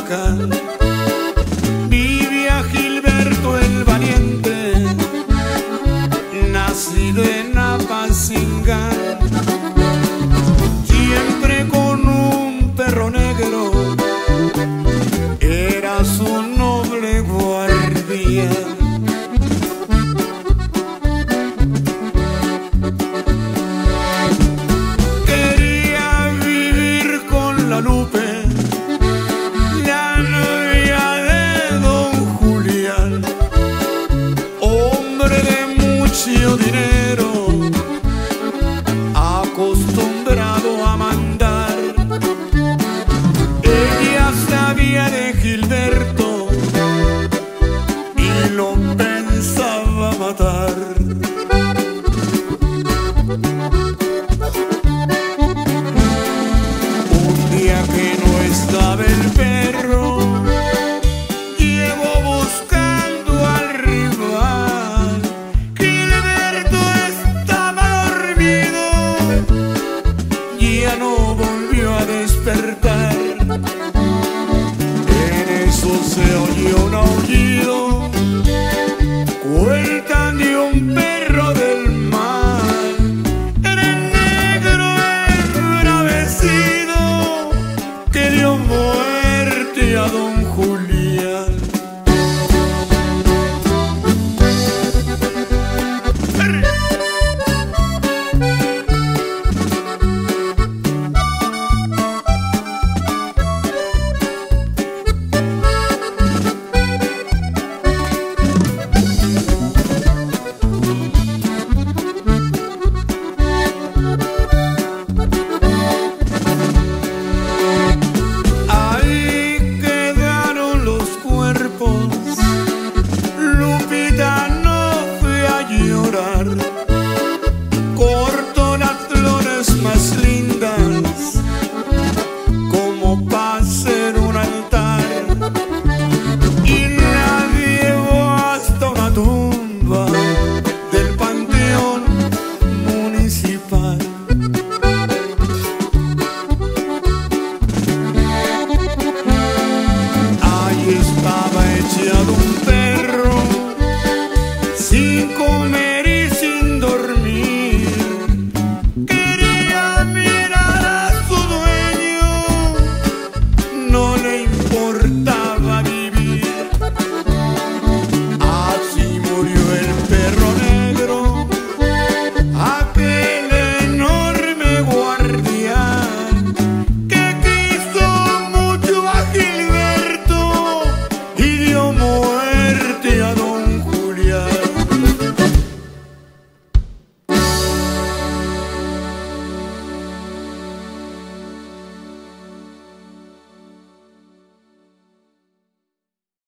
Michoacán, vivía Gilberto el valiente, nacido en Apatzingán, siempre con un perro negro, era su noble guardián. Quería vivir con la Lupe, la novia de don Julián, hombre de mucho dinero, acostumbrado a mandar. Ella sabía de Gilberto y lo pensaba matar. Un día que no estaba el perro, llegó buscando al rival. Gilberto estaba dormido, ya no volvió a despertar. En eso se oyó un aullido, cuentan de un perro del mar. Era el negro embravecido que dio muerte a don Julián. Ahí quedaron los cuerpos, Lupita no fue a llorar, cortó las flores más lindas como para hacer un altar y la llevó hasta una tumba del panteón municipal. Ahí estaba echado un perro, sin comer y sin dormir. Quería vivir